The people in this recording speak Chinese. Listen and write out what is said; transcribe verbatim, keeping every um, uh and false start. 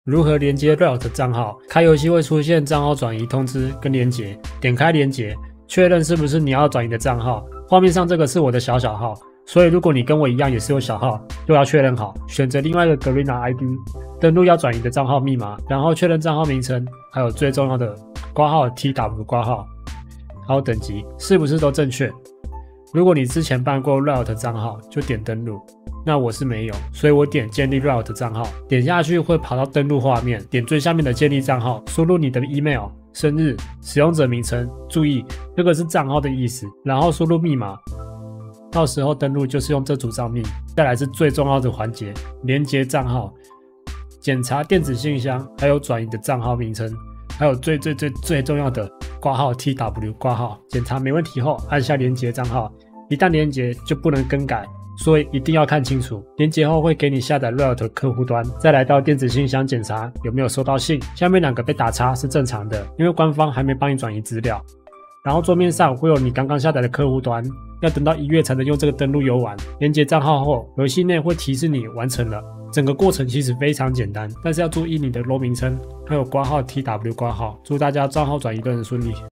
如何连接 Riot 账号？开游戏会出现账号转移通知跟连接，点开连接，确认是不是你要转移的账号。画面上这个是我的小小号，所以如果你跟我一样也是有小号，就要确认好，选择另外一个 Garena I D， 登录要转移的账号密码，然后确认账号名称，还有最重要的挂号 T W 挂号，还有等级是不是都正确。如果你之前办过 Riot 账号，就点登录。那我是没有，所以我点建立 Riot 账号，点下去会跑到登录画面，点最下面的建立账号，输入你的 email、生日、使用者名称，注意这个是账号的意思，然后输入密码。到时候登录就是用这组账密。再来是最重要的环节，连接账号，检查电子信箱，还有转移的账号名称，还有最最最最重要的挂号 T W 挂号。检查没问题后，按下连接账号，一旦连接就不能更改。所以一定要看清楚，连结后会给你下载 Riot 客户端，再来到电子信箱检查有没有收到信，下面两个被打叉是正常的，因为官方还没帮你转移资料。然后桌面上会有你刚刚下载的客户端，要等到一月才能用这个登录游玩。连结账号后，游戏内会提示你完成了。整个过程其实非常简单，但是要注意你的 role 名称，还有挂号 T W 挂号。祝大家账号转移都很顺利。